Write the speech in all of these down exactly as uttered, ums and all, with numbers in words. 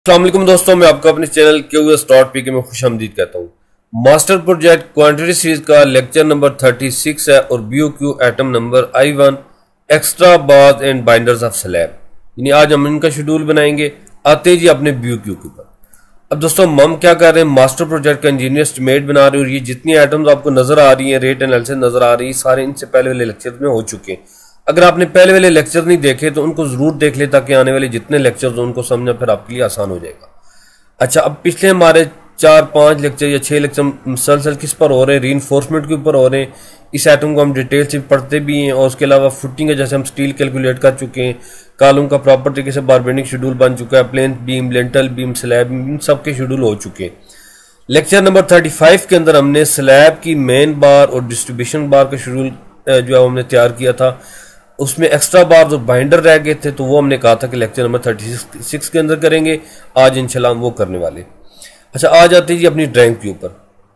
अस्सलाम वालेकुम दोस्तों, मैं आपको अपने चैनल क्यूएस डॉट पी के में खुश आमदीद कहता हूँ। मास्टर प्रोजेक्ट क्वांटिटी सीरीज का लेक्चर नंबर छत्तीस है और BOQ item number I one extra bars and binders of slab, यानी आज हम इनका शेड्यूल बनाएंगे। आते जी अपने बीओक्यू के ऊपर। अब दोस्तों हम क्या कर रहे हैं, मास्टर प्रोजेक्ट का इंजीनियर एस्टिमेट बना रहे हैं और ये जितनी आइटम्स आपको नजर आ रही है, रेट एनालिसिस नजर आ रही है, सारे इनसे पहले वाले लेक्चर में हो चुके हैं। अगर आपने पहले वाले लेक्चर नहीं देखे तो उनको जरूर देख ले ताकि आने वाले जितने लेक्चर्स हो उनको समझना फिर आपके लिए आसान हो जाएगा। अच्छा, अब पिछले हमारे चार पांच लेक्चर या छह लेक्चर मुसलसल किस पर हो रहे हैं, रीइंफोर्समेंट के ऊपर हो रहे हैं। इस आइटम को हम डिटेल से पढ़ते भी हैं और उसके अलावा फुटिंग है, जैसे हम स्टील कैलकुलेट कर चुके हैं। कॉलम का प्रॉपर तरीके से बार बेंडिंग शेड्यूल बन चुका है, plain beam, lintel beam, slab beam, सबके शेड्यूल हो चुके हैं। लेक्चर नंबर पैंतीस के अंदर हमने स्लैब की मेन बार और डिस्ट्रीब्यूशन बार का शेड्यूल जो है हमने तैयार किया था। उसमें एक्स्ट्रा बार और बाइंडर रह गए थे, तो वो हमने कहा था कि लेक्चर नंबर छत्तीस के अंदर करेंगे। आज इंशाल्लाह हम वो करने वाले। अच्छा, आ जाते जी अपनी ड्राइंग के ऊपर।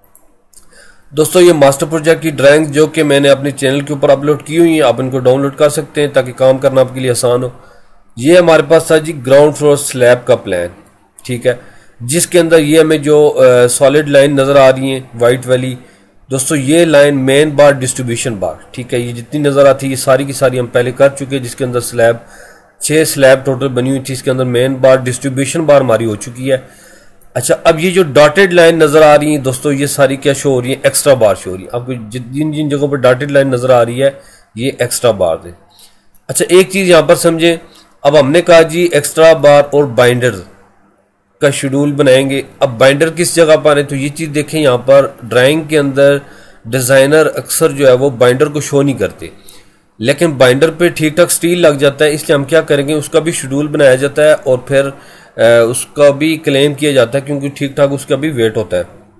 दोस्तों ये मास्टर प्रोजेक्ट की ड्राइंग जो कि मैंने अपने चैनल के ऊपर अपलोड की हुई है, आप इनको डाउनलोड कर सकते हैं ताकि काम करना आपके लिए आसान हो। ये हमारे पास था जी ग्राउंड फ्लोर स्लैब का प्लान, ठीक है, जिसके अंदर ये हमें जो सॉलिड लाइन नजर आ रही है वाइट वाली, दोस्तों ये line main bar, distribution bar, ठीक है, ये जितनी नजर आती है ये सारी की सारी हम पहले कर चुके हैं। जिसके अंदर स्लैब छह स्लैब टोटल बनी हुई थी, इसके अंदर मेन बार, डिस्ट्रीब्यूशन बार हमारी हो चुकी है। अच्छा, अब ये जो डॉटेड लाइन नजर आ रही है दोस्तों, ये सारी क्या शो हो रही है, एक्स्ट्रा बार शो हो रही है। आपको जिन जिन जगहों पर डॉटेड लाइन नजर आ रही है ये एक्स्ट्रा बार है। अच्छा, एक चीज यहां पर समझे, अब हमने कहा जी एक्स्ट्रा बार और बाइंडर का शेड्यूल बनाएंगे। अब बाइंडर किस जगह पर है, तो ये चीज देखें, यहाँ पर ड्राइंग के अंदर डिजाइनर अक्सर जो है वो बाइंडर को शो नहीं करते, लेकिन बाइंडर पे ठीक ठाक स्टील लग जाता है, इसलिए हम क्या करेंगे, उसका भी शेड्यूल बनाया जाता है और फिर उसका भी क्लेम किया जाता है क्योंकि ठीक ठाक उसका भी वेट होता है।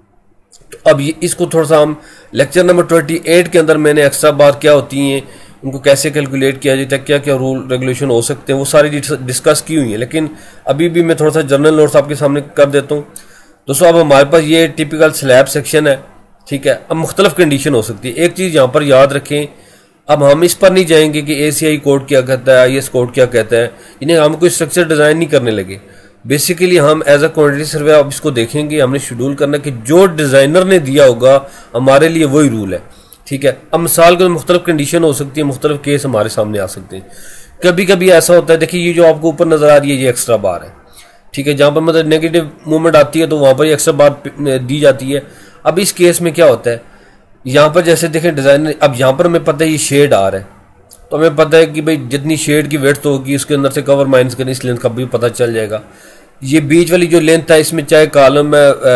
तो अब ये इसको थोड़ा सा हम लेक्चर नंबर अट्ठाईस के अंदर मैंने एक्स्ट्रा बार क्या होती हैं, उनको कैसे कैलकुलेट किया जाता है, क्या क्या रूल रेगुलेशन हो सकते हैं, वो सारी डिस्कस की हुई है। लेकिन अभी भी मैं थोड़ा सा जनरल नोट्स आपके सामने कर देता हूँ। दोस्तों अब हमारे पास ये टिपिकल स्लैब सेक्शन है, ठीक है। अब मुख्तलिफ कंडीशन हो सकती है। एक चीज़ यहाँ पर याद रखें, अब हम इस पर नहीं जाएंगे कि ए सी आई कोड क्या कहता है, आई एस कोड क्या कहता है, इन्हें हम कोई स्ट्रक्चर डिज़ाइन नहीं करने लगे। बेसिकली हम एज अ क्वांटिटी सर्वे अब इसको देखेंगे, हमने शेड्यूल करना कि जो डिज़ाइनर ने दिया होगा हमारे लिए वही रूल है, ठीक है। अब मिसाल के मुख्तलिफ कंडीशन हो सकती है, मुख्तलिफ केस हमारे सामने आ सकते हैं। कभी कभी ऐसा होता है, देखिए ये जो आपको ऊपर नजर आ रही है ये एक्स्ट्रा बार है, ठीक है, जहां पर मतलब नेगेटिव मूवमेंट आती है तो वहां पर एक्स्ट्रा बार दी जाती है। अब इस केस में क्या होता है, यहाँ पर जैसे देखें डिजाइन, अब यहाँ पर हमें पता है ये शेड आ रहा है, तो हमें पता है कि भाई जितनी शेड की वेट होगी उसके अंदर से कवर माइनस करनी, इस लेंथ का भी पता चल जाएगा। ये बीच वाली जो लेंथ है इसमें चाहे कॉलम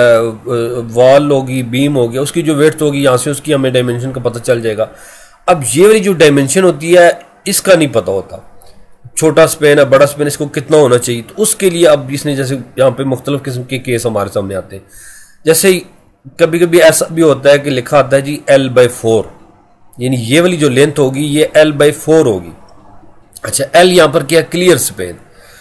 में वॉल होगी, बीम हो गया, उसकी जो वेट होगी यहाँ से उसकी हमें डायमेंशन का पता चल जाएगा। अब ये वाली जो डायमेंशन होती है इसका नहीं पता होता, छोटा स्पेन है, बड़ा स्पेन, इसको कितना होना चाहिए, तो उसके लिए अब इसने जैसे यहाँ पे मुख्तलिफ किस्म के केस हमारे सामने आते हैं। जैसे कभी कभी ऐसा भी होता है कि लिखा आता है जी एल बाई फोर, यानी ये वाली जो लेंथ होगी ये एल बाई फोर होगी। अच्छा, एल यहाँ पर क्या, क्लियर स्पेन।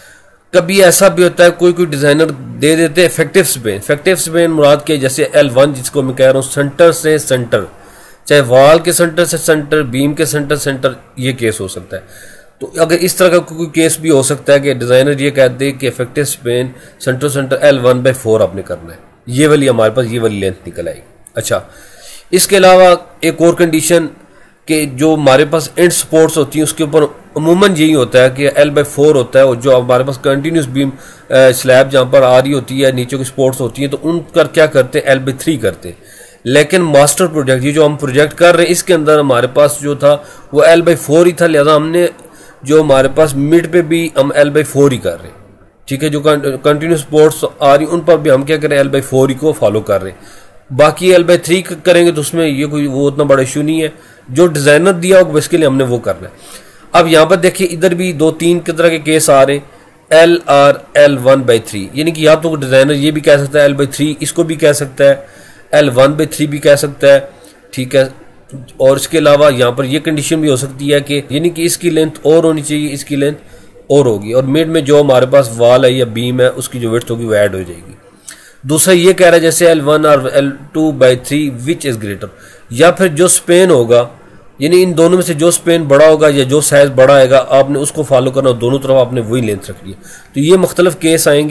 कभी ऐसा भी होता है कोई कोई डिजाइनर दे देते हैं इफेक्टिव स्पेन। इफेक्टिव स्पेन मुराद के जैसे एल वन, जिसको मैं कह रहा हूँ सेंटर से सेंटर, चाहे वॉल के सेंटर से सेंटर, बीम के सेंटर सेंटर, ये केस हो सकता है। तो अगर इस तरह का कोई केस भी हो सकता है कि डिजाइनर ये कहते हैं कि effective span centre centre L one by four आपने करना है, ये वाली हमारे पास ये वाली लेंथ निकल आएगी। अच्छा, इसके अलावा एक और कंडीशन कि जो हमारे पास एंड सपोर्ट्स होती हैं उसके ऊपर अमूमन यही होता है कि एल बाई फोर होता है, और जो हमारे पास कंटिन्यूस बीम स्लैब जहाँ पर आ रही होती है, नीचे की सपोर्ट्स होती हैं, तो उनका क्या करते हैं, एल बाई थ्री करते हैं। लेकिन मास्टर प्रोजेक्ट ये जो हम प्रोजेक्ट कर रहे हैं इसके अंदर हमारे पास जो था वो एल बाई फोर ही था, लिहाजा हमने जो हमारे पास मिड पे भी हम एल बाई फोर ही कर रहे हैं, ठीक है। जो कंटिन्यूस सपोर्ट्स आ रही उन पर भी हम क्या करें, एल बाई फोर ही को फॉलो कर रहे हैं। बाकी एल बाई थ्री करेंगे तो उसमें ये कोई वो उतना बड़ा इशू नहीं है, जो डिजाइनर दिया होगा इसके लिए हमने वो करना है। अब यहाँ पर देखिए इधर भी दो तीन की तरह के केस आ रहे हैं, L R L one by three, यानी कि या तो डिजाइनर ये भी कह सकता है एल बाई थ्री, इसको भी कह सकता है, एल वन बाई थ्री भी कह सकता है, ठीक है। और इसके अलावा यहाँ पर ये कंडीशन भी हो सकती है कि यानी कि इसकी लेंथ और होनी चाहिए, इसकी लेंथ और होगी, और मिड में जो हमारे पास वॉल है या बीम है उसकी जो विड्थ होगी वो ऐड हो जाएगी। दूसरा ये कह रहा है जैसे एल वन और L two by three which is greater, या फिर जो स्पेन होगा, यानी इन दोनों में से जो स्पेन बड़ा होगा या जो साइज बड़ा आएगा आपने उसको फॉलो करना, दोनों तरफ आपने वही लेंथ रखनी है। तो ये मुख्तलिफ केस आएंगे,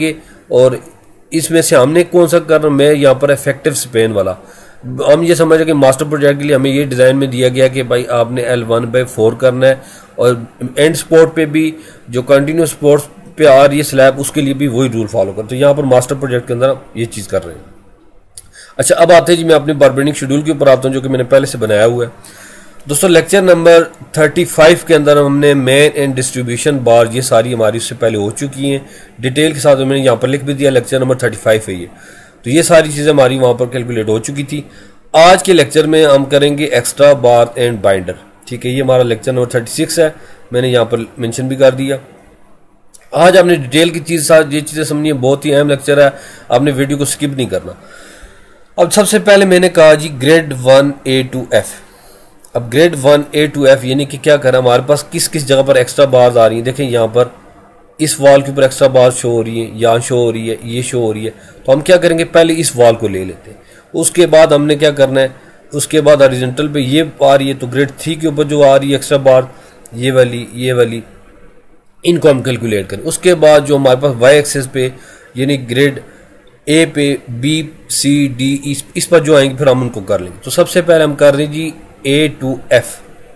और इसमें से हमने कौन सा करना, मैं यहाँ पर इफेक्टिव स्पेन वाला, हम ये समझ रहे कि मास्टर प्रोजेक्ट के लिए हमें ये डिज़ाइन में दिया गया कि भाई आपने एल वन बाई फोर करना है, और एंड स्पोर्ट पे भी जो कंटिन्यूस स्पोर्ट्स पे आ रही है स्लैब उसके लिए भी वही रूल फॉलो कर। तो यहाँ पर मास्टर प्रोजेक्ट के अंदर ये चीज़ कर रहे हैं। अच्छा, अब आते हैं जी मैं अपने बारबेंडिंग शेड्यूल के ऊपर आता हूँ जो कि मैंने पहले से बनाया हुआ है। दोस्तों लेक्चर नंबर पैंतीस के अंदर हमने मेन एंड डिस्ट्रीब्यूशन बार ये सारी हमारी उससे पहले हो चुकी हैं डिटेल के साथ, मैंने यहाँ पर लिख भी दिया, लेक्चर नंबर पैंतीस है ये। तो ये सारी चीज़ें हमारी वहाँ पर कैलकुलेट हो चुकी थी। आज के लेक्चर में हम करेंगे एक्स्ट्रा बार एंड बाइंडर, ठीक है। ये हमारा लेक्चर नंबर छत्तीस है, मैंने यहाँ पर मेंशन भी कर दिया। आज आपने डिटेल की चीज़ साथ ये चीज़ें समझनी है, बहुत ही अहम लेक्चर है, आपने वीडियो को स्किप नहीं करना। अब सबसे पहले मैंने कहा जी grade one A to F. अब grade one A to F यानी कि क्या करें, हमारे पास किस किस जगह पर एक्स्ट्रा बार्स आ रही हैं। देखें यहाँ पर इस वॉल के ऊपर एक्स्ट्रा बार शो हो रही है, यहाँ शो हो रही है, ये शो हो रही है। तो हम क्या करेंगे, पहले इस वॉल को ले लेते हैं, उसके बाद हमने क्या करना है, उसके बाद हॉरिजॉन्टल पे ये आ रही है तो ग्रेड थ्री के ऊपर जो आ रही है एक्स्ट्रा बार, ये वाली ये वाली, इनको हम कैलकुलेट करें। उसके बाद जो हमारे पास वाई एक्सेस पे यानी ग्रेड ए पे बी सी डी इस, इस पर जो आएंगे फिर हम उनको कर लेंगे। तो सबसे पहले हम कर रहे हैं जी ए टू एफ।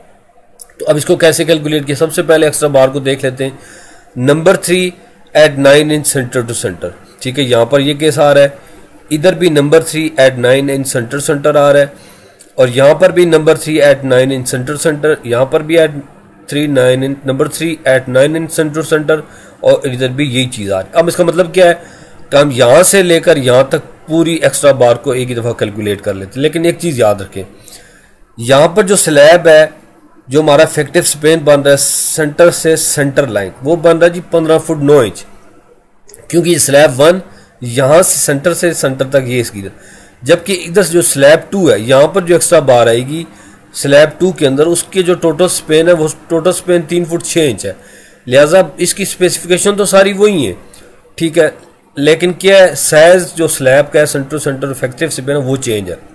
तो अब इसको कैसे कैलकुलेट किया, सबसे पहले एक्स्ट्रा बार को देख लेते हैं। Number three eight nine inch centre to centre, ठीक है, यहाँ पर ये केस आ रहा है, इधर भी number three eight nine inch centre centre आ रहा है, और यहाँ पर भी number three eight nine inch centre centre, यहाँ पर भी eight three nine inch number three eight nine inch centre centre, और इधर भी यही चीज़ आ रही है। अब इसका मतलब क्या है कि हम यहाँ से लेकर यहाँ तक पूरी एक्स्ट्रा बार को एक ही दफ़ा कैलकुलेट कर लेते हैं। लेकिन एक चीज़ याद रखें, यहाँ पर जो स्लैब है, जो हमारा इफेक्टिव स्पेन बन रहा है सेंटर से सेंटर लाइन, वो बन रहा है जी पंद्रह फुट नौ इंच, क्योंकि स्लैब वन यहाँ से सेंटर से सेंटर तक ये इसकी, जबकि इधर जो स्लैब टू है यहाँ पर जो एक्स्ट्रा बार आएगी स्लैब टू के अंदर, उसके जो टोटल स्पेन है वो टोटल स्पेन तीन फुट छः इंच है। लिहाजा इसकी स्पेसिफिकेशन तो सारी वही है, ठीक है, लेकिन क्या है साइज जो स्लैब का है सेंटर सेंटर इफेक्टिव स्पेन है वो चेंज है।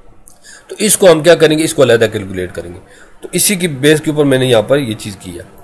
तो इसको हम क्या करेंगे, इसको अलग कैलकुलेट करेंगे। तो इसी की बेस के ऊपर मैंने यहाँ पर ये चीज़ की है।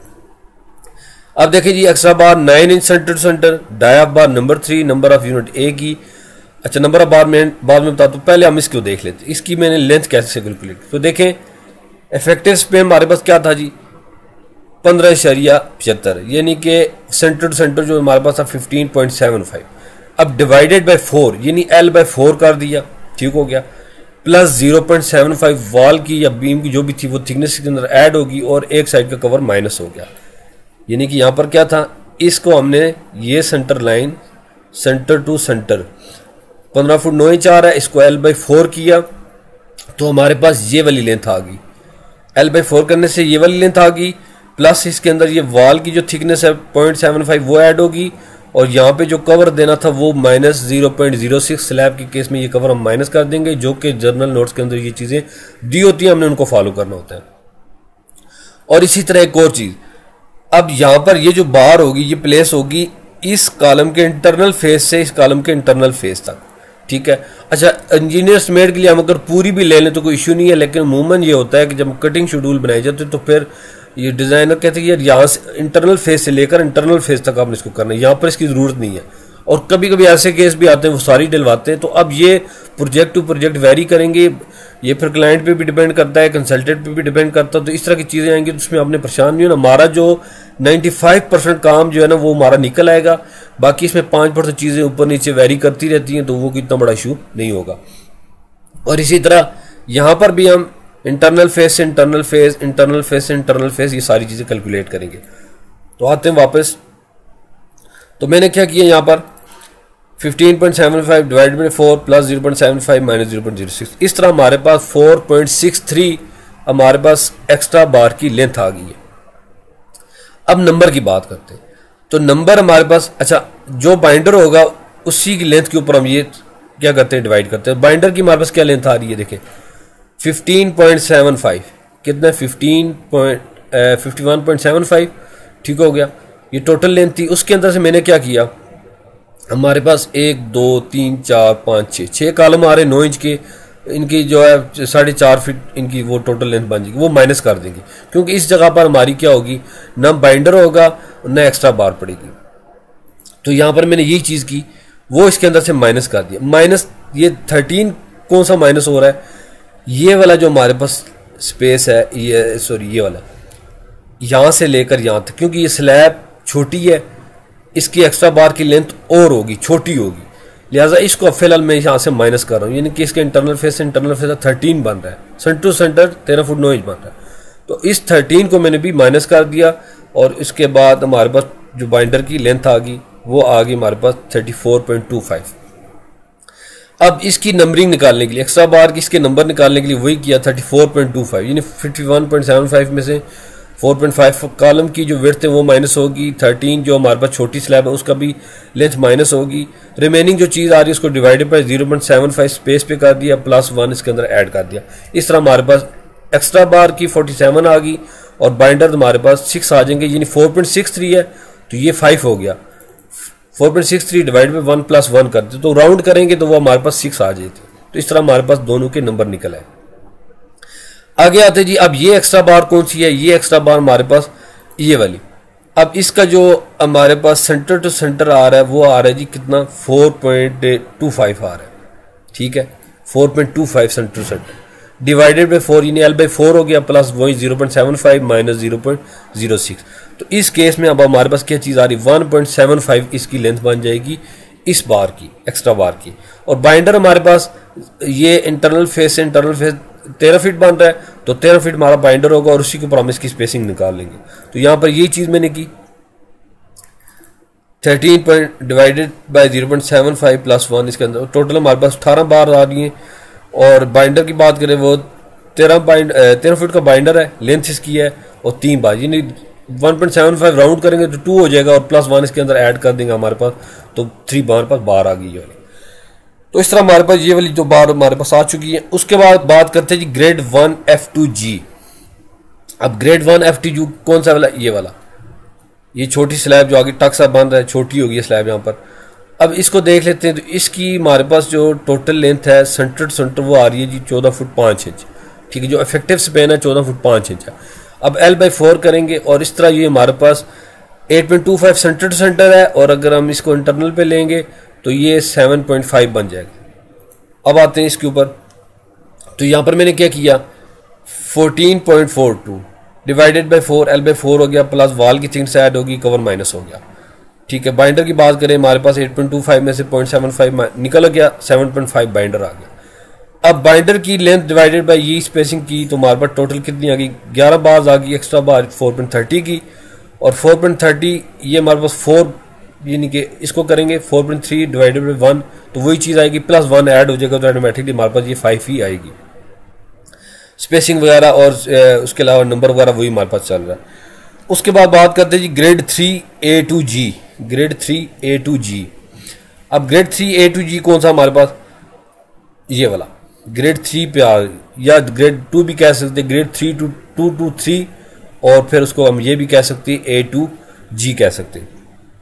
अब देखिए जी extra bar nine inch centre to centre, dia bar number three, number of unit A की। अच्छा, नंबर ऑफ बार में बाद में बताता हूँ, पहले हम इसको देख लेते हैं, इसकी मैंने लेंथ कैसे कैलकुलेट। तो देखें इफेक्टिव स्पेन हमारे पास क्या था जी पंद्रह शरिया पचहत्तर, यानी कि सेंटर टू सेंटर जो हमारे पास था फिफ्टीन पॉइंट सेवन फाइव। अब डिवाइडेड बाई फोर यानी एल बाई फोर कर दिया, ठीक हो गया, plus zero point seven five wall की या बीम की जो भी थी वो थिकनेस के अंदर ऐड होगी, और एक साइड का कवर माइनस हो गया। यानी कि यहाँ पर क्या था, इसको हमने ये centre line centre to centre पंद्रह फुट नौ इंच आ रहा है, इसको एल बाई फोर किया तो हमारे पास ये वाली लेंथ आ गई। एल बाई फोर करने से ये वाली लेंथ आ गई, प्लस इसके अंदर ये वॉल की जो थिकनेस है पॉइंट सेवन फाइव वो ऐड होगी, और यहाँ पे जो कवर देना था वो minus zero point zero six, slab के केस में ये कवर हम माइनस कर देंगे, जो कि जर्नल नोट्स के अंदर ये चीज़ें दी होती हैं, हमने उनको फॉलो करना होता है। और इसी तरह एक और चीज़, अब यहाँ पर ये जो बार होगी ये प्लेस होगी इस कॉलम के इंटरनल फेस से इस कॉलम के इंटरनल फेस तक, ठीक है। अच्छा, इंजीनियर्स मेड के लिए हम अगर पूरी भी ले लें तो कोई इशू नहीं है, लेकिन अमूमन ये होता है कि जब कटिंग शेड्यूल बनाई जाती है तो फिर ये डिज़ाइनर कहते हैं यार यहाँ से इंटरनल फेस से लेकर इंटरनल फेस तक आपने इसको करना है, यहाँ पर इसकी ज़रूरत नहीं है। और कभी कभी ऐसे केस भी आते हैं वो सारी डलवाते हैं। तो अब ये प्रोजेक्ट टू प्रोजेक्ट वेरी करेंगे, ये फिर क्लाइंट पे भी डिपेंड करता है, कंसल्टेंट पे भी डिपेंड करता है। तो इस तरह की चीज़ें आएंगी तो उसमें आपने परेशान नहीं होना। हमारा जो पचानवे परसेंट काम जो है ना वो हमारा निकल आएगा, बाकी इसमें पाँच परसेंट चीज़ें ऊपर नीचे वेरी करती रहती हैं, तो वो इतना बड़ा इशू नहीं होगा। और इसी तरह यहाँ पर भी हम इंटरनल फेस से इंटरनल फेस इंटरनल फेस से इंटरनल फेस ये सारी चीज़ें कैलकुलेट करेंगे। तो आते हैं वापस, तो मैंने क्या किया यहाँ पर fifteen point seven five divide by four plus zero point seven five minus zero point zero six, इस तरह हमारे पास फोर पॉइंट सिक्स थ्री हमारे पास एक्स्ट्रा बार की लेंथ आ गई है। अब नंबर की बात करते हैं, तो नंबर हमारे पास, अच्छा जो बाइंडर होगा उसी की लेंथ के ऊपर हम ये क्या करते हैं डिवाइड करते हैं। बाइंडर की हमारे पास क्या लेंथ आ रही है, देखें फिफ्टीन पॉइंट सेवन फाइव, कितना fifteen point fifty one point seven five, ठीक हो गया, ये टोटल लेंथ थी। उसके अंदर से मैंने क्या किया, हमारे पास एक दो तीन चार पाँच छः छः कॉलम आ रहे नौ इंच के, इनकी जो है साढ़े चार फीट इनकी वो टोटल लेंथ बन जाएगी, वो माइनस कर देंगे, क्योंकि इस जगह पर हमारी क्या होगी, ना बाइंडर होगा ना एक्स्ट्रा बार पड़ेगी। तो यहाँ पर मैंने यही चीज़ की। वो इसके अंदर से माइनस कर दिया। माइनस ये थर्टीन कौन सा माइनस हो रहा है, ये वाला जो हमारे पास स्पेस है, ये सॉरी ये वाला यहाँ से लेकर यहाँ तक, क्योंकि ये स्लैब छोटी है, इसकी एक्स्ट्रा बार की लेंथ और होगी, छोटी होगी, लिहाजा इसको फिलहाल मैं यहाँ से माइनस कर रहा हूँ, यानी कि इसके इंटरनल फेस से इंटरनल फेस थर्टीन बन रहा है, सेंटर टू सेंटर तेरह फुट नौ इंच बन रहा है। तो इस थर्टीन को मैंने भी माइनस कर दिया और इसके बाद हमारे पास जो बाइंडर की लेंथ आ गई वो आ गई हमारे पास thirty four point two five. अब इसकी नंबरिंग निकालने के लिए, एक्स्ट्रा बार की इसके नंबर निकालने के लिए वही किया thirty four point two five, यानी fifty one point seven five में से फोर पॉइंट फाइव कॉलम की जो विड्थ है वो माइनस होगी, थर्टीन जो हमारे पास छोटी स्लैब है उसका भी लेंथ माइनस होगी, रिमेनिंग जो चीज़ आ रही है उसको divided by zero point seven five space पे कर दिया, प्लस वन इसके अंदर ऐड कर दिया। इस तरह हमारे पास एक्स्ट्रा बार की फोर्टी सेवन आ गई और बाइंडर हमारे पास सिक्स आ जाएंगे, यानी फोर पॉइंट सिक्स थ्री है तो ये फाइव हो गया, four point six three divide by one plus one करते तो राउंड करेंगे तो वो हमारे पास सिक्स आ जाते। तो इस तरह हमारे पास दोनों के नंबर निकल आए। आगे आते जी, अब ये एक्स्ट्रा बार कौन सी है, ये एक्स्ट्रा बार हमारे पास ये वाली। अब इसका जो हमारे पास सेंटर टू सेंटर आ रहा है वो आ रहा है जी कितना, फोर पॉइंट टू फाइव आ रहा है, ठीक है, four point two five centre to centre divided by four, यानी एल बाई फोर हो गया, प्लस वही zero point seven five minus zero point zero six. तो इस केस में अब हमारे पास क्या चीज़ आ रही, वन पॉइंट सेवन फाइव इसकी लेंथ बन जाएगी इस बार की, एक्स्ट्रा बार की। और बाइंडर हमारे पास ये इंटरनल फेस से इंटरनल फेस तेरह फीट बन रहा है तो तेरह फीट हमारा बाइंडर होगा और उसी के ऊपर हम इसकी स्पेसिंग निकाल लेंगे। तो यहाँ पर ये चीज़ मैंने की, thirteen point divided by zero point seven five plus one, इसके अंदर टोटल हमारे पास अठारह बार आ रही हैं। और बाइंडर की बात करें वो तेरह बाइंड तेरह फुट का बाइंडर है, लेंथ इसकी है और तीन बार, यानी one point seven five round करेंगे तो टू हो जाएगा और प्लस वन इसके अंदर ऐड कर देंगे हमारे पास, तो थ्री बार पास बार आ गई है। तो इस तरह हमारे पास ये वाली जो बार हमारे पास आ चुकी है। उसके बाद बात करते हैं जी grade one F to G. अब grade one F to G कौन सा वाला, ये वाला, ये छोटी स्लैब जो आगे टक सा बन रहा है, छोटी होगी स्लैब यहाँ पर। अब इसको देख लेते हैं, तो इसकी हमारे पास जो टोटल लेंथ है सेंटर टू सेंटर वो आ रही है जी चौदह फुट पाँच इंच, ठीक है, जो इफेक्टिव स्पेन है चौदह फुट पाँच इंच है। अब एल बाई फोर करेंगे और इस तरह ये हमारे पास eight point two five centre to centre है और अगर हम इसको इंटरनल पे लेंगे तो ये सेवन पॉइंट फाइव बन जाएगा। अब आते हैं इसके ऊपर, तो यहाँ पर मैंने क्या किया, fourteen point four two divided by four, L by four हो गया, प्लस वाल की थिकनेस ऐड होगी, कवर माइनस हो गया, ठीक है। बाइंडर की बात करें हमारे पास एट पॉइंट टू फाइव में से पॉइंट सेवन फाइव निकल गया, सेवन पॉइंट फाइव बाइंडर आ गया। अब बाइंडर की लेंथ डिवाइडेड बाई ये स्पेसिंग की तो हमारे पास टोटल कितनी आ गई, ग्यारह बार आ गई, extra bar four point thirty की और फोर पॉइंट थर्टी ये हमारे पास फोर, यानी कि इसको करेंगे four point three divided by one तो वही चीज़ आएगी, प्लस वन ऐड हो जाएगा तो ऑटोमेटिकली हमारे पास ये फाइव ही आएगी। स्पेसिंग वगैरह और उसके अलावा नंबर वगैरह वही हमारे पास चल रहा है। उसके बाद बात करते हैं जी grade three A to G, grade three A to G. अब grade three A to G कौन सा हमारे पास, ये वाला ग्रेड थ्री पे आ, या ग्रेड टू भी कह सकते हैं, grade three to two to three और फिर उसको हम ये भी कह सकते हैं ए टू जी कह सकते हैं।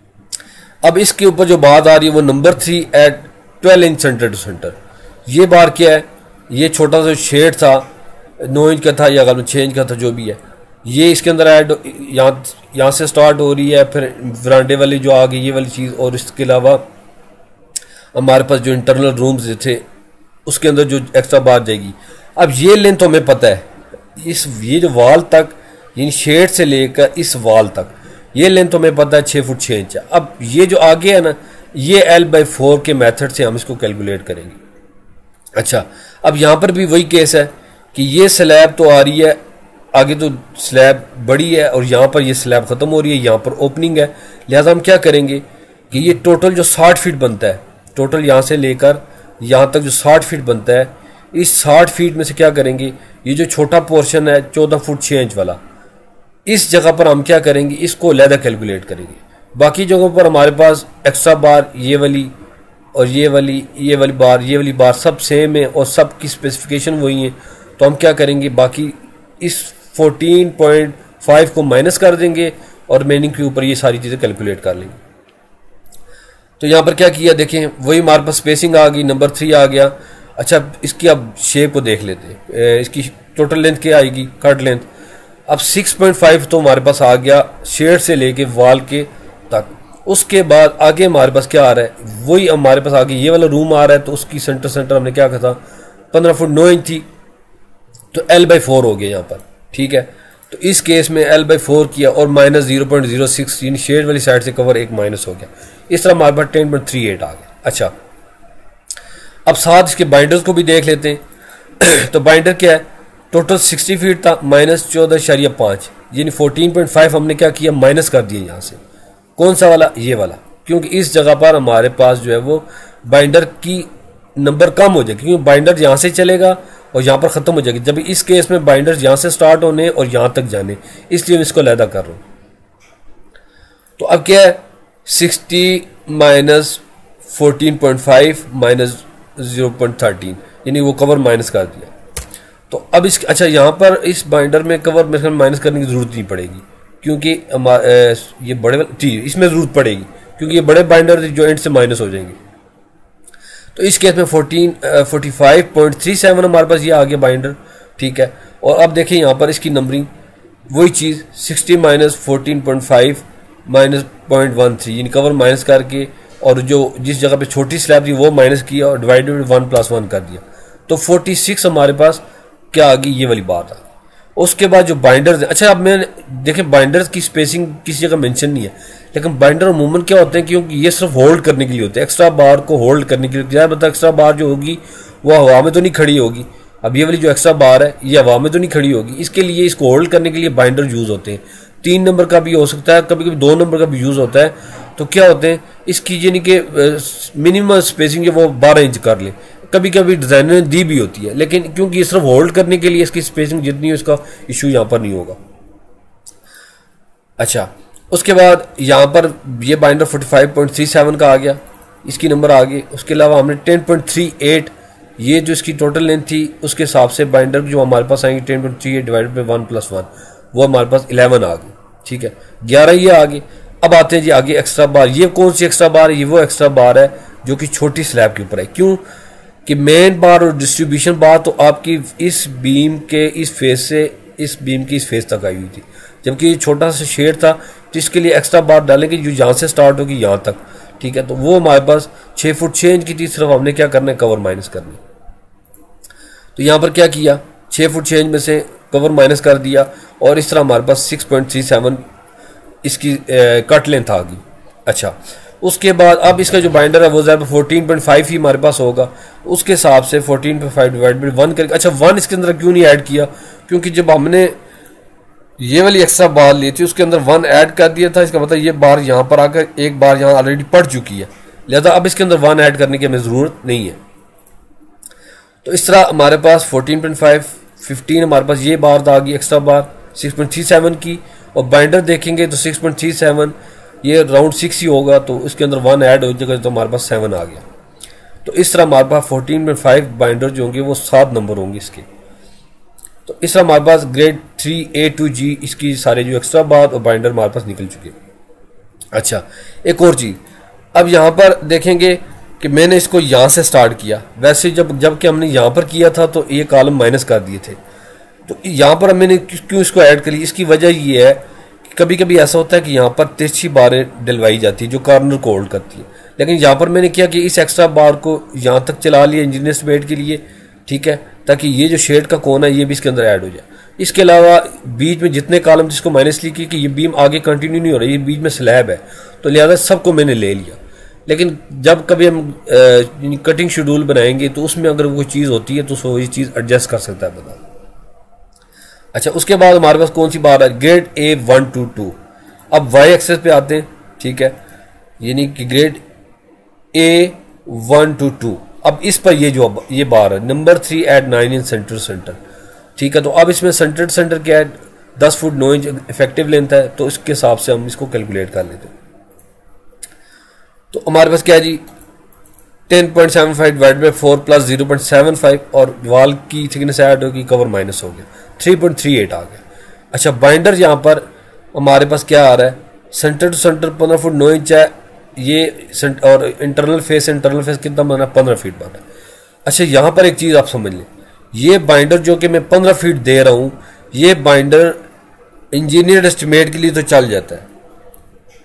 अब इसके ऊपर जो बात आ रही है वो number three eight twelve inch centre to centre. ये बार क्या है, ये छोटा सा शेड था नौ इंच का था या अगर छः इंच का था जो भी है, ये इसके अंदर ऐड यहाँ यहाँ से स्टार्ट हो रही है, फिर वरांडे वाली जो आ गई ये वाली चीज़, और इसके अलावा हमारे पास जो इंटरनल रूम्स थे उसके अंदर जो एक्स्ट्रा बार जाएगी। अब ये लेंथ हमें पता है, इस ये जो वाल तक यानी शेड से लेकर इस वाल तक ये लेंथ हमें पता है छः फुट छः इंच। अब ये जो आगे है ना, ये एल बाई फोर के मेथड से हम इसको कैलकुलेट करेंगे। अच्छा, अब यहाँ पर भी वही केस है कि ये स्लैब तो आ रही है आगे, तो स्लैब बड़ी है और यहाँ पर ये स्लैब ख़त्म हो रही है, यहाँ पर ओपनिंग है, लिहाजा हम क्या करेंगे कि ये टोटल जो साठ फीट बनता है, टोटल यहाँ से लेकर यहाँ तक जो साठ फीट बनता है, इस साठ फीट में से क्या करेंगे, ये जो छोटा पोर्शन है चौदह फुट छः इंच वाला, इस जगह पर हम क्या करेंगे, इसको अलहदा कैलकुलेट करेंगे। बाकी जगहों पर हमारे पास एक्स्ट्रा बार ये वाली और ये वाली ये वाली बार ये वाली बार सब सेम है और सब की स्पेसिफिकेशन वही है, तो हम क्या करेंगे, बाकी इस फोर्टीन पॉइंट फाइव को माइनस कर देंगे और रिमेनिंग के ऊपर ये सारी चीज़ें कैलकुलेट कर लेंगे। तो यहाँ पर क्या किया देखें, वही हमारे पास स्पेसिंग आ गई, नंबर थ्री आ गया। अच्छा, इसकी अब शेप को देख लेते हैं, इसकी टोटल लेंथ क्या आएगी, कट लेंथ। अब सिक्स पॉइंट फाइव तो हमारे पास आ गया शेड से लेके वाल के तक, उसके बाद आगे हमारे पास क्या आ रहा है, वही हमारे पास आगे ये वाला रूम आ रहा है, तो उसकी सेंटर सेंटर हमने क्या कहा था पंद्रह फुट नौ इंच थी, तो एल बाई फोर हो गया यहाँ पर, ठीक है। तो इस केस में एल बाई फोर किया और minus zero point zero six यानी शेड वाली साइड से कवर एक माइनस हो गया, इस तरह हमारे पास टेन पॉइंट थ्री एट आ गया। अच्छा, अब साथ इसके बाइंडर्स को भी देख लेते हैं। तो बाइंडर क्या है, टोटल सिक्सटी फीट था, माइनस चौदह शरिया पाँच यानी फोर्टीन पॉइंट फाइव हमने क्या किया माइनस कर दिया यहाँ से। कौन सा वाला, ये वाला, क्योंकि इस जगह पर हमारे पास जो है वो बाइंडर की नंबर कम हो जाएगी, क्योंकि बाइंडर यहाँ से चलेगा और यहाँ पर ख़त्म हो जाएगी, जब इस केस में बाइंडर यहाँ से स्टार्ट होने और यहाँ तक जाने, इसलिए मैं इसको अलहदा कर रहा हूँ। तो अब क्या है, sixty minus fourteen point five minus zero point thirteen यानी वो कवर माइनस कर दिया। तो अब इस अच्छा यहाँ पर इस बाइंडर में कवर में माइनस करने की ज़रूरत नहीं पड़ेगी, क्योंकि ये बड़े जी इसमें ज़रूरत पड़ेगी, क्योंकि ये बड़े बाइंडर जो एंड से माइनस हो जाएंगे। तो इस केस में fourteen forty five point three seven हमारे पास ये आ गया बाइंडर, ठीक है। और अब देखिए यहाँ पर इसकी नंबरिंग वही चीज़ sixty minus fourteen point five minus point one three यानी कवर माइनस करके, और जो जिस जगह पे छोटी स्लैब थी वो माइनस किया और डिवाइडेड वन प्लस वन कर दिया, तो फोर्टी सिक्स हमारे पास क्या आ गई, ये वाली बात आ गई। उसके बाद जो बाइंडर्स है, अच्छा अब मैं देखें बाइंडर्स की स्पेसिंग किसी जगह मेंशन नहीं है, लेकिन बाइंडर अमूमन क्या होते हैं, क्योंकि ये सिर्फ होल्ड करने के लिए होते हैं, एक्स्ट्रा बार को होल्ड करने के लिए। क्या बता, एक्स्ट्रा बार जो होगी वो हवा में तो नहीं खड़ी होगी, अब ये वाली जो एक्स्ट्रा बार है ये हवा में तो नहीं खड़ी होगी, इसके लिए इसको होल्ड करने के लिए बाइंडर यूज़ होते हैं। तीन नंबर का भी हो सकता है, कभी कभी दो नंबर का भी यूज़ होता है। तो क्या होते हैं इसकी यानी कि मिनिमम स्पेसिंग जो वो बारह इंच कर ले, कभी कभी डिजाइनर ने दी भी होती है, लेकिन क्योंकि ये सिर्फ होल्ड करने के लिए इसकी स्पेसिंग जितनी है उसका इशू यहाँ पर नहीं होगा। अच्छा, उसके बाद यहाँ पर ये binder forty five point three seven का आ गया, इसकी नंबर आ गई। उसके अलावा हमने टेन पॉइंट थ्री एट ये जो इसकी टोटल लेंथ थी उसके हिसाब से बाइंडर जो हमारे पास आएंगे ten point three eight divided by one plus one, वो हमारे पास इलेवन आ गई, ठीक है, ग्यारह ये आ गई। अब आते हैं जी आगे एक्स्ट्रा बार। ये कौन सी एक्स्ट्रा बार है, ये वो एक्स्ट्रा बार है जो कि छोटी स्लैब के ऊपर है। क्यों कि मेन बार और डिस्ट्रीब्यूशन बार तो आपकी इस बीम के इस फेस से इस बीम की इस फेस तक आई हुई थी, जबकि ये छोटा सा शेड था, तो इसके लिए एक्स्ट्रा बार डालेंगे जो यहाँ से स्टार्ट होगी यहाँ तक, ठीक है। तो वो हमारे पास छः फुट छः इंच की थी, सिर्फ हमने क्या करना है कवर माइनस करना है। तो यहाँ पर क्या किया, छः फुट छः इंच में से कवर माइनस कर दिया, और इस तरह हमारे पास सिक्स पॉइंट थ्री सेवन इसकी ए, कट लेंथ आ गई। अच्छा, उसके बाद अब इसका जो बाइंडर है वो ज़्यादा फोर्टीन पॉइंट फाइव ही हमारे पास होगा, उसके हिसाब से fourteen point five divide by one करके। अच्छा, वन इसके अंदर क्यों नहीं ऐड किया, क्योंकि जब हमने ये वाली एक्स्ट्रा बार ली थी उसके अंदर वन ऐड कर दिया था, इसका मतलब ये बार यहाँ पर आकर एक बार यहाँ ऑलरेडी पड़ चुकी है, लिहाजा अब इसके अंदर वन ऐड करने की हमें ज़रूरत नहीं है। तो इस तरह हमारे पास फोर्टीन पॉइंट फाइव फिफ्टीन हमारे पास ये बार आ गई extra bar six point three seven की, और बाइंडर देखेंगे तो सिक्स पॉइंट थ्री सेवन ये राउंड सिक्स ही होगा, तो इसके अंदर वन ऐड हो जाएगा, तो हमारे पास सेवन आ गया। तो इस तरह हमारे पास फोर्टीन पॉइंट फाइव बाइंडर जो होंगे वो सात नंबर होंगे इसके। तो इस तरह हमारे पास grade three A to G इसकी सारे जो एक्स्ट्रा बार और बाइंडर हमारे पास निकल चुके। अच्छा, एक और चीज़, अब यहाँ पर देखेंगे कि मैंने इसको यहाँ से स्टार्ट किया, वैसे जब जब कि हमने यहाँ पर किया था तो ये कॉलम माइनस कर दिए थे, तो यहाँ पर मैंने क्यों इसको ऐड कर लिया, इसकी वजह ये है कि कभी कभी ऐसा होता है कि यहाँ पर तिरछी बारें डलवाई जाती है जो कार्नर को होल्ड करती है, लेकिन यहाँ पर मैंने किया कि इस एक्स्ट्रा बार को यहाँ तक चला लिया इंजीनियर्स बेड के लिए, ठीक है, ताकि ये जो शेड का कोन है ये भी इसके अंदर ऐड हो जाए। इसके अलावा बीच में जितने कॉलम जिसको माइनस लिखी कि ये बीम आगे कंटिन्यू नहीं हो रही, ये बीच में स्लैब है, तो लिहाजा सबको मैंने ले लिया। लेकिन जब कभी हम कटिंग शेड्यूल बनाएंगे तो उसमें अगर कोई चीज़ होती है तो वो ये चीज़ एडजस्ट कर सकता है बता। अच्छा, उसके बाद हमारे पास कौन सी बार है, grade A one two two. अब वाई एक्सेस पे आते हैं, ठीक है, यानी कि grade A one two two. अब इस पर ये जो ये बार है number three eight nine in center center, ठीक है। तो अब इसमें सेंटर सेंटर क्या है, दस फुट नौ इंच इफेक्टिव लेंथ है, तो इसके हिसाब से हम इसको कैलकुलेट कर लेते हैं। तो हमारे पास क्या है जी, ten point seven five divide by four plus zero point seven five, और वाल की थिकनेस ऐड होगी, कवर माइनस हो गया, थ्री पॉइंट थ्री एट आ गया। अच्छा, बाइंडर यहाँ पर हमारे पास क्या आ रहा है, सेंटर टू सेंटर पंद्रह फुट नौ इंच है ये, और इंटरनल फेस इंटरनल फेस कितना बना, पंद्रह फीट बना। अच्छा, यहाँ पर एक चीज़ आप समझ लें, ये बाइंडर जो कि मैं पंद्रह फीट दे रहा हूँ, ये बाइंडर इंजीनियर एस्टिमेट के लिए तो चल जाता है,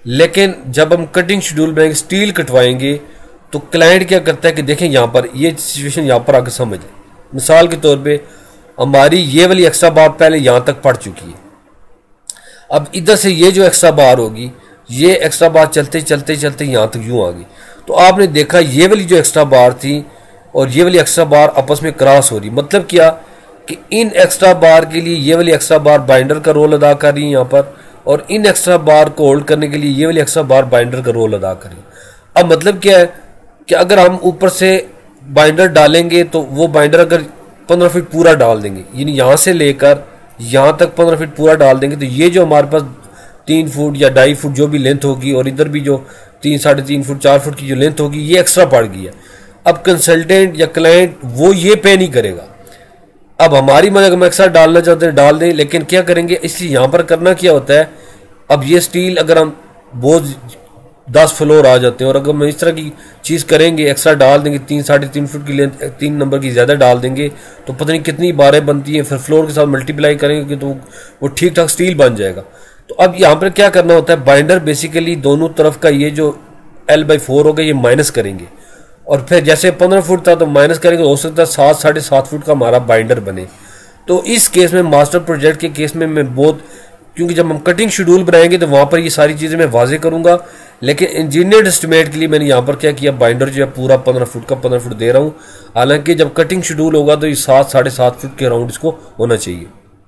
लेकिन जब हम कटिंग शेड्यूल में स्टील कटवाएंगे तो क्लाइंट क्या करता है कि देखें यहाँ पर ये सिचुएशन यहाँ पर आकर समझ लें। मिसाल के तौर पे हमारी ये वाली एक्स्ट्रा बार पहले यहाँ तक पड़ चुकी है, अब इधर से ये जो एक्स्ट्रा बार होगी ये एक्स्ट्रा बार चलते चलते चलते यहाँ तक यूँ आ गई। तो आपने देखा ये वाली जो एक्स्ट्रा बार थी और ये वाली एक्स्ट्रा बार आपस में क्रॉस हो रही, मतलब क्या कि इन एक्स्ट्रा बार के लिए ये वाली एक्स्ट्रा बार बाइंडर का रोल अदा कर रही है यहाँ पर, और इन एक्स्ट्रा बार को होल्ड करने के लिए ये वाली एक्स्ट्रा बार बाइंडर का रोल अदा कर रही है। अब मतलब क्या है कि अगर हम ऊपर से बाइंडर डालेंगे तो वो बाइंडर अगर पंद्रह फीट पूरा डाल देंगे, यानी यहाँ से लेकर यहाँ तक पंद्रह फीट पूरा डाल देंगे, तो ये जो हमारे पास तीन फुट या ढाई फुट जो भी लेंथ होगी और इधर भी जो तीन साढ़े तीन फुट चार फुट की जो लेंथ होगी ये एक्स्ट्रा पड़ गई है। अब कंसल्टेंट या क्लाइंट वो ये पे नहीं करेगा। अब हमारी मदद हम एक्स्ट्रा डालना चाहते हैं डाल दें, लेकिन क्या करेंगे, इसलिए यहाँ पर करना क्या होता है, अब ये स्टील अगर हम बहुत दस फ्लोर आ जाते हैं और अगर हम इस तरह की चीज़ करेंगे एक्स्ट्रा डाल देंगे तीन साढ़े तीन फुट की लेंथ तीन नंबर की ज़्यादा डाल देंगे तो पता नहीं कितनी बारें बनती हैं, फिर फ्लोर के साथ मल्टीप्लाई करेंगे तो वो ठीक ठाक स्टील बन जाएगा। तो अब यहाँ पर क्या करना होता है, बाइंडर बेसिकली दोनों तरफ का ये जो एल बाई फोर होगा ये माइनस करेंगे और फिर जैसे पंद्रह फुट था तो माइनस करेंगे, हो सकता है सात साढ़े सात फुट का हमारा बाइंडर बने। तो इस केस में मास्टर प्रोजेक्ट के केस में मैं बहुत, क्योंकि जब हम कटिंग शेड्यूल बनाएंगे तो वहाँ पर ये सारी चीज़ें मैं वाजे करूँगा, लेकिन इंजीनियर्ड एस्टिमेट के लिए मैंने यहाँ पर क्या किया, बाइंडर जो है पूरा पंद्रह फुट का पंद्रह फुट दे रहा हूँ। हालांकि जब कटिंग शेड्यूल होगा तो ये सात साढ़े सात फुट के अराउंड इसको होना चाहिए।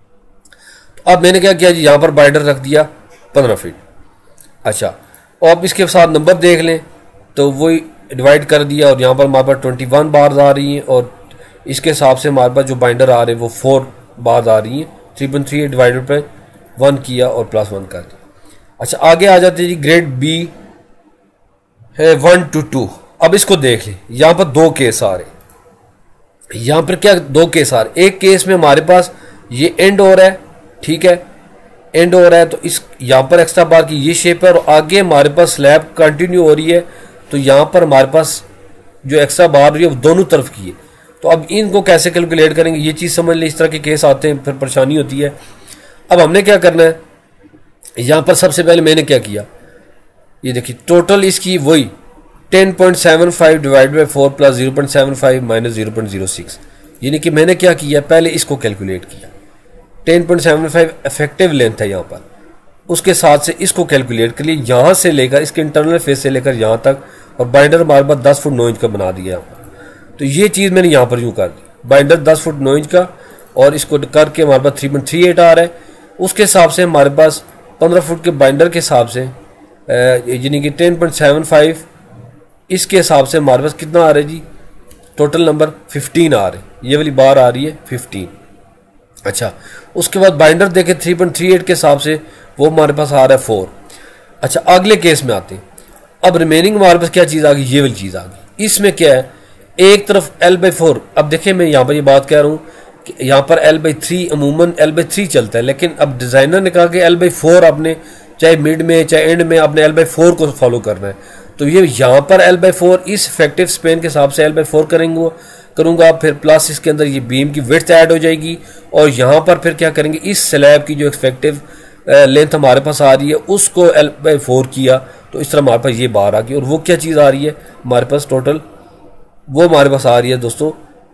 तो अब मैंने क्या किया जी, यहाँ पर बाइंडर रख दिया पंद्रह फीट। अच्छा, और अब इसके साथ नंबर देख लें तो वही डिवाइड कर दिया और यहाँ पर हमारे पास ट्वेंटी वन बार्स आ रही हैं और इसके हिसाब से हमारे पास जो बाइंडर आ रहे हैं वो फोर बार्स आ रही हैं। थ्री पॉइंट थ्री डिवाइडेड पर वन किया और प्लस वन कर दिया। अच्छा, आगे आ जाते हैं जी, ग्रेड बी है वन टू टू। अब इसको देख लें, यहाँ पर दो केस आ रहे, यहाँ पर क्या दो केस आ रहे, एक केस में हमारे पास ये एंड हो रहा है, ठीक है, एंड हो रहा है तो इस यहाँ पर एक्स्ट्रा बार की ये शेप है और आगे हमारे पास स्लैब कंटिन्यू हो रही है, तो यहाँ पर हमारे पास जो एक्स्ट्रा बार रही है वो दोनों तरफ की है। तो अब इनको कैसे कैलकुलेट करेंगे, ये चीज़ समझ लें, इस तरह के केस आते हैं फिर परेशानी होती है। अब हमने क्या करना है, यहाँ पर सबसे पहले मैंने क्या किया, ये देखिए टोटल इसकी वही ten point seven five divide by four plus zero point seven five minus zero point zero six, यानी कि मैंने क्या किया, पहले इसको कैलकुलेट किया। Ten point seven five effective length है यहाँ पर, उसके साथ से इसको कैलकुलेट कर लिए, यहाँ से लेकर इसके इंटरनल फेस से लेकर यहाँ तक, और बाइंडर हमारे पास दस फुट नौ इंच का बना दिया यहाँ पर। तो ये चीज़ मैंने यहाँ पर यूँ कर दी, बाइंडर दस फुट नौ इंच का और इसको करके हमारे पास थ्री पॉइंट थ्री एट आ रहा है। उसके हिसाब से हमारे पास पंद्रह फुट के बाइंडर के हिसाब से यानी कि टेन पॉइंट सेवन फाइव इसके हिसाब से हमारे पास कितना आ रहा है जी, टोटल नंबर फिफ्टीन आ रहे, ये वाली बार आ रही है फिफ्टीन। अच्छा, उसके बाद बाइंडर देखें थ्री पॉइंट थ्री एट के हिसाब से वो हमारे पास आ रहा है फोर। अच्छा, अगले केस में आते हैं, अब रिमेनिंग हमारे पास क्या चीज़ आ गई, ये वाली चीज़ आ गई। इसमें क्या है, एक तरफ एल बाई फोर, अब देखिए मैं यहाँ पर ये बात कह रहा हूँ कि यहाँ पर एल बाई थ्री अमूमन एल बाई थ्री चलता है, लेकिन अब डिज़ाइनर ने कहा कि एल बाई फोर आपने चाहे मिड में चाहे एंड में आपने एल बाई फोर को फॉलो करना है। तो ये यहाँ पर एल बाई फोर इस इफेक्टिव स्पेन के हिसाब से एल बाई फोर करेंगे करूँगा, फिर प्लस इसके अंदर ये बीम की विड्थ ऐड हो जाएगी और यहाँ पर फिर क्या करेंगे, इस स्लैब की जो इफेक्टिव लेंथ हमारे पास आ रही है उसको एल बाई फोर किया, तो इस तरह हमारे पास ये बार आ गई। और वो क्या चीज़ आ रही है हमारे पास टोटल, वो हमारे पास आ रही है दोस्तों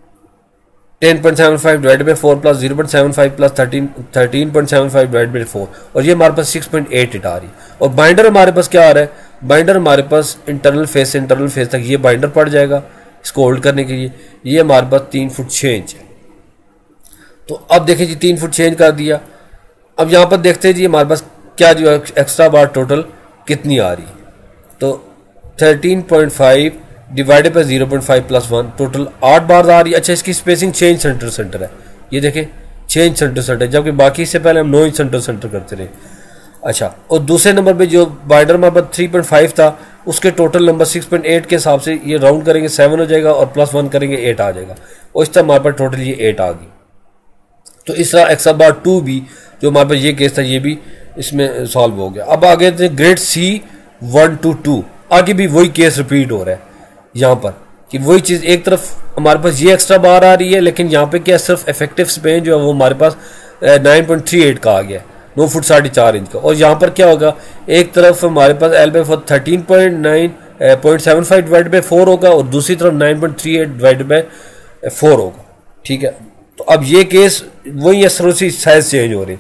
ten point seven five divide by four plus zero point seven five plus thirteen thirteen point seven five divide by four, और ये हमारे पास सिक्स पॉइंट एट एट आ रही है। और बाइंडर हमारे पास क्या आ रहा है, बाइंडर हमारे पास इंटरनल फेस से इंटरनल फेस तक ये बाइंडर पड़ जाएगा इसको होल्ड करने के लिए, ये हमारे पास तीन फुट छः इंच है। तो अब देखिए जी तीन फुट छः इंच कर दिया। अब यहाँ पर देखते हैं जी हमारे पास क्या जो एक्स्ट्रा बार टोटल कितनी आ रही है, तो thirteen point five divided by zero point five plus one, total आठ बार आ रही है। अच्छा, इसकी स्पेसिंग छः इंच सेंटर सेंटर है, ये देखें छः इंच सेंटर सेंटर, जबकि बाकी इससे पहले हम नौ इंच सेंटर सेंटर करते रहे। अच्छा, और दूसरे नंबर पे जो बाइंडर हमारे पास थ्री पॉइंट फाइव था उसके total number six point eight के हिसाब से ये राउंड करेंगे सेवन हो जाएगा और प्लस वन करेंगे एट आ जाएगा, और इस तरह हमारे पास टोटल ये एट आ गई। तो इस तरह एक्स्ट्रा बार टू भी जो हमारे पास ये केस था ये भी इसमें सॉल्व हो गया। अब आगे थे grade C one two two, आगे भी वही केस रिपीट हो रहा है यहाँ पर कि वही चीज़, एक तरफ हमारे पास ये एक्स्ट्रा बार आ रही है लेकिन यहाँ पे क्या सिर्फ इफेक्टिव स्पेन जो है वो हमारे पास नाइन पॉइंट थ्री एट का आ गया। नौ फुट साढ़े चार इंच का। और यहाँ पर क्या होगा, एक तरफ हमारे पास L by four thirteen point nine point seven five divide by four होगा और दूसरी तरफ nine point three eight divide by four होगा। ठीक है, तो अब ये केस वही है, सी साइज चेंज हो रही।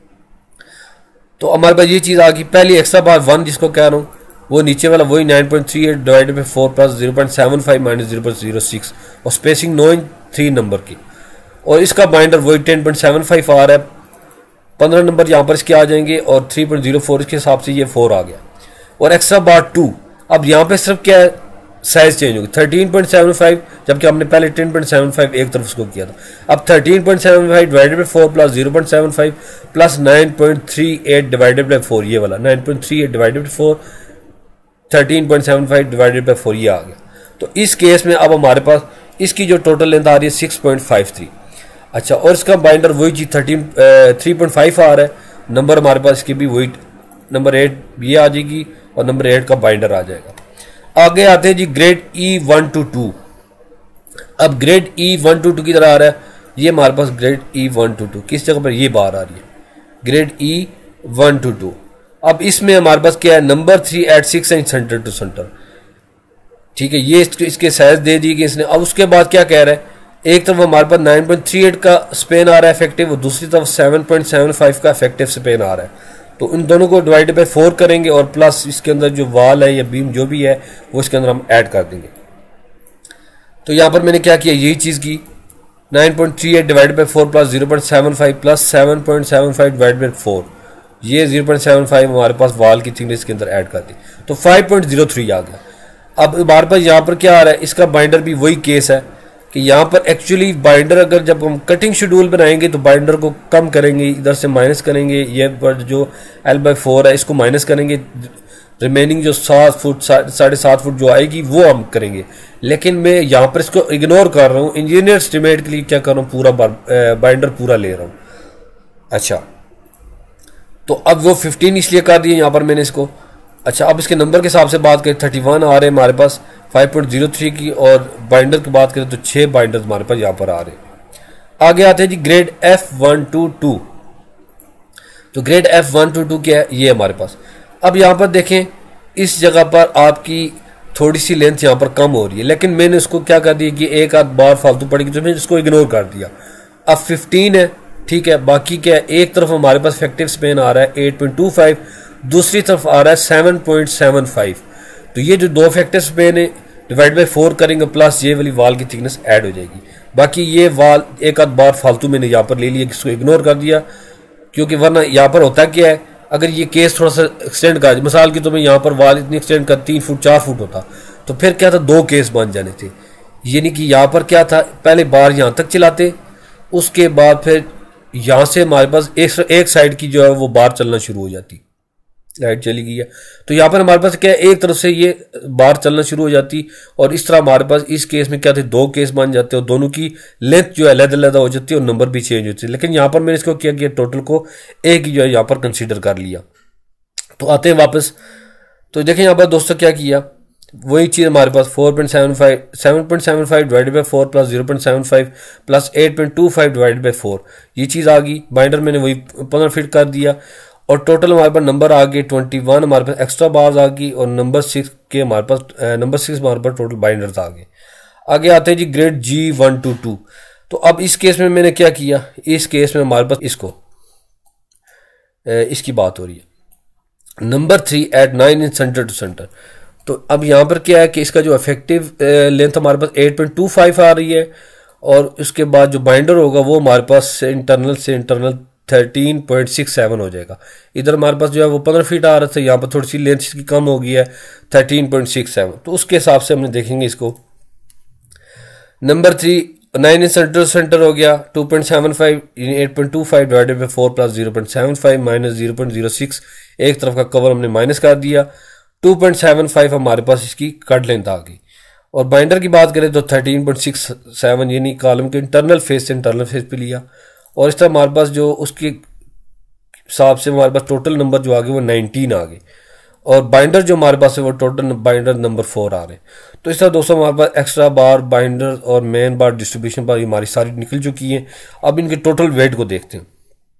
तो हमारे पास ये चीज़ आ गई। पहली एक्स्ट्रा बार वन जिसको कह रहा हूँ वो नीचे वाला वही nine point three eight divide by four plus zero point seven five minus zero point zero six और स्पेसिंग नौ इंच थ्री नंबर की। और इसका बाइंडर वही टेन पॉइंट सेवन फाइव आ रहा है, पंद्रह नंबर यहाँ पर इसके आ जाएंगे और थ्री पॉइंट जीरो फोर इसके हिसाब से ये फोर आ गया। और एक्स्ट्रा बार टू, अब यहाँ पे सिर्फ क्या है, साइज चेंज होगी, थर्टीन पॉइंट सेवन फाइव जबकि हमने पहले टेन पॉइंट सेवन फाइव एक तरफ उसको किया था। अब thirteen point seven five divided by four plus zero point seven five plus nine point three eight divided by four, ये वाला nine point three eight divided by four, thirteen point seven five divided by four, ये आ गया। तो इस case में अब हमारे पास इसकी जो टोटल लेंथ आ रही है सिक्स पॉइंट फाइव थ्री। अच्छा, और इसका बाइंडर वही चीज़ थर्टीन थ्री पॉइंट फाइव आ रहा है, नंबर हमारे पास इसकी भी वही नंबर एट ये आ जाएगी और नंबर एट का बाइंडर आ जाएगा। आगे आते हैं जी grade E one two two. अब grade E one two two की तरह आ रहा है, ये हमारे पास grade E one two two किस जगह पर ये बाहर आ रही है, grade E one two two. अब इसमें हमारे पास क्या है, number three eight six inch centre to centre. ठीक है, ये इसके, इसके साइज दे दी गई इसने। अब उसके बाद क्या कह रहा है, एक तरफ हमारे पास नाइन पॉइंट थ्री एट का स्पेन आ रहा है इफेक्टिव और दूसरी तरफ सेवन पॉइंट सेवन फाइव का इफेक्टिव स्पेन आ रहा है। तो इन दोनों को डिवाइड बाई फोर करेंगे और प्लस इसके अंदर जो वाल है या बीम जो भी है वो इसके अंदर हम ऐड कर देंगे। तो यहाँ पर मैंने क्या किया, यही चीज़ की, nine point three eight divide by four plus zero point seven five plus seven point seven five divide by four, ये जीरो पॉइंट सेवन फाइव हमारे पास वाल की थिकनेस के अंदर ऐड कर दी, तो फाइव पॉइंट जीरो थ्री आ गया। अब हमारे पास यहाँ पर क्या आ रहा है, इसका बाइंडर भी वही केस है कि यहाँ पर एक्चुअली बाइंडर अगर जब हम कटिंग शेड्यूल बनाएंगे तो बाइंडर को कम करेंगे, इधर से माइनस करेंगे, ये पर जो एल बाई फोर है इसको माइनस करेंगे, रिमेनिंग जो सात फुट साढ़े सात फुट जो आएगी वो हम करेंगे। लेकिन मैं यहाँ पर इसको इग्नोर कर रहा हूँ, इंजीनियर एस्टिमेट के लिए क्या कर रहा हूँ, पूरा बाइंडर पूरा ले रहा हूँ। अच्छा, तो अब वो फिफ्टीन इसलिए कर दिए यहाँ पर मैंने इसको। अच्छा, अब इसके नंबर के हिसाब से बात करें, थर्टी वन आ रहे हैं हमारे पास फाइव पॉइंट जीरो थ्री की, और बाइंडर की बात करें तो छः बाइंडर हमारे पास यहाँ पर आ रहे हैं। आगे आते हैं जी grade F one two two. तो grade F one two two क्या है, ये हमारे पास। अब यहाँ पर देखें, इस जगह पर आपकी थोड़ी सी लेंथ यहाँ पर कम हो रही है, लेकिन मैंने उसको क्या कर दिया कि एक आध बार फालतू पड़ेगी तो मैंने इसको इग्नोर कर दिया। अब फिफ्टीन है, ठीक है, बाकी क्या है, एक तरफ हमारे पास इफेक्टिव स्पेन आ रहा है एट पॉइंट टू फाइव, दूसरी तरफ आ रहा है सेवन पॉइंट सेवन फाइव। तो ये जो दो इफेक्टिव स्पेन है डिवाइड बाई फोर करेंगे प्लस ये वाली वाल की थिकनेस ऐड हो जाएगी। बाकी ये वाल एक आध बार फालतू मैंने यहाँ पर ले लिया, इसको इग्नोर कर दिया, क्योंकि वरना यहाँ पर होता क्या है, अगर ये केस थोड़ा सा एक्सटेंड का, मिसाल की तो मैं यहाँ पर वाल इतनी एक्सटेंड कर तीन फुट चार फुट होता तो फिर क्या था, दो केस बन जाने थे। यानी कि यहाँ पर क्या था, पहले बार यहाँ तक चलाते, उसके बाद फिर यहाँ से हमारे पास एक, एक साइड की जो है वो बार चलना शुरू हो जाती, लाइट चली गई है। तो यहाँ पर हमारे पास क्या है, एक तरफ से ये बार चलना शुरू हो जाती और इस तरह हमारे पास इस केस में क्या थे, दो केस बन जाते और दोनों की लेंथ जो है अलग अलग हो जाती है और नंबर भी चेंज होती है। लेकिन यहाँ पर मैंने इसको क्या किया, टोटल को एक ही जो है यहाँ पर कंसीडर कर लिया। तो आते हैं वापस, तो देखें यहाँ पर दोस्तों क्या किया, वही चीज़ हमारे पास four point seven five seven point seven five divided by four plus zero point seven five plus eight point two five divided by four, ये चीज़ आ गई। बाइंडर मैंने वही पंद्रह फिट कर दिया और टोटल हमारे पास नंबर आ गए ट्वेंटी वन, हमारे पास एक्स्ट्रा बार्स आ गई और नंबर सिक्स के हमारे पास नंबर सिक्स हमारे पास टोटल बाइंडर्स आ गए। आगे आते हैं जी grade G one two two. तो अब इस केस में मैंने क्या किया, इस केस में हमारे पास इसको इसकी बात हो रही है, number three eight nine inch centre to center. तो अब यहाँ पर क्या है कि इसका जो इफेक्टिव लेंथ हमारे पास एट पॉइंट टू फाइव आ रही है और उसके बाद जो बाइंडर होगा वो हमारे पास इंटरनल से internal thirteen point six seven हो जाएगा। इधर हमारे पास जो है वो पंद्रह फीट आ रहा था, यहाँ पर थोड़ी सी लेंथ इसकी कम हो गई है थर्टीन पॉइंट सिक्स सेवन। तो उसके हिसाब से हमने देखेंगे इसको, number three nine inch centre center हो गया two point seven five eight point two five divided by four plus zero point seven five minus zero point zero six, एक तरफ का कवर हमने माइनस कर दिया, टू पॉइंट सेवन फाइव हमारे पास इसकी कट लेंथ आ गई। और बाइंडर की बात करें तो थर्टीन पॉइंट सिक्स सेवन यानी कॉलम के इंटरनल फेस से इंटरनल फेस पे लिया और इस तरह हमारे पास जो उसके हिसाब से हमारे पास टोटल नंबर जो आ गए वो नाइनटीन आ गए और बाइंडर जो हमारे पास है वो टोटल बाइंडर नंबर फोर आ रहे हैं। तो इस तरह दोस्तों हमारे पास एक्स्ट्रा बार, बाइंडर और मेन बार, डिस्ट्रीब्यूशन बार हमारी सारी निकल चुकी हैं। अब इनके टोटल वेट को देखते हैं।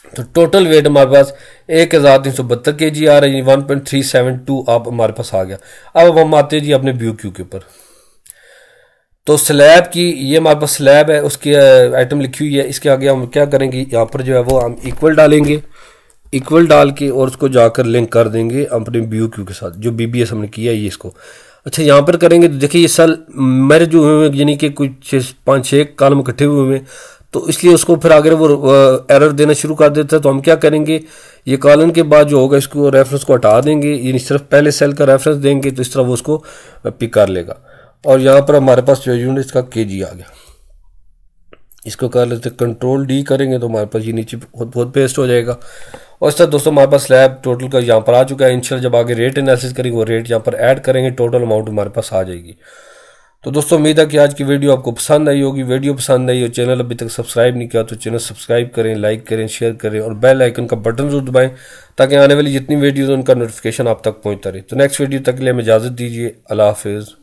तो टोटल वेट हमारे पास एक हज़ार तीन सौ बहत्तर के जी आ रही है, one point three seven two आप हमारे पास आ गया। अब हम आते हैं जी अपने बी ओ क्यू के ऊपर। तो स्लैब की ये हमारे पास स्लैब है, उसकी आइटम लिखी हुई है। इसके आगे हम क्या करेंगे, यहाँ पर जो है वो हम इक्वल डालेंगे, इक्वल डाल के और उसको जाकर लिंक कर देंगे अपने बी ओ क्यू के साथ, जो बी बी एस हमने किया है ये इसको। अच्छा यहाँ पर करेंगे तो देखिए ये सेल मेरे जो हुए हैं यानी कि कुछ पाँच छः कॉलम इकट्ठे हुए हैं, तो इसलिए उसको फिर आगे वो एरर देना शुरू कर देता है। तो हम क्या करेंगे, ये कॉलम के बाद जो होगा इसको रेफरेंस को हटा देंगे, यानी सिर्फ पहले सेल का रेफरेंस देंगे, तो इस तरह वो उसको पिक कर लेगा। और यहाँ पर हमारे पास जो यूनिट इसका के जी आ गया। इसको कर लेते कंट्रोल डी करेंगे तो हमारे पास ये नीचे बहुत बहुत पेस्ट हो जाएगा। और इस तरह दोस्तों हमारे पास स्लैब टोटल का यहाँ पर आ चुका है। इंशाल्लाह जब आगे रेट एनालिसिस करेंगे वो रेट यहाँ पर ऐड करेंगे, टोटल अमाउंट हमारे पास आ जाएगी। तो दोस्तों उम्मीद है कि आज की वीडियो आपको पसंद आई होगी। वीडियो पसंद आई और चैनल अभी तक सब्सक्राइब नहीं किया तो चैनल सब्सक्राइब करें, लाइक करें, शेयर करें और बेल आइकन का बटन जरूर दबाएं ताकि आने वाली जितनी वीडियोज़ उनका नोटिफिकेशन आप तक पहुँचता रहे। तो नेक्स्ट वीडियो तक के लिए हमें इजाज़त दीजिए। अल्लाह हाफिज़।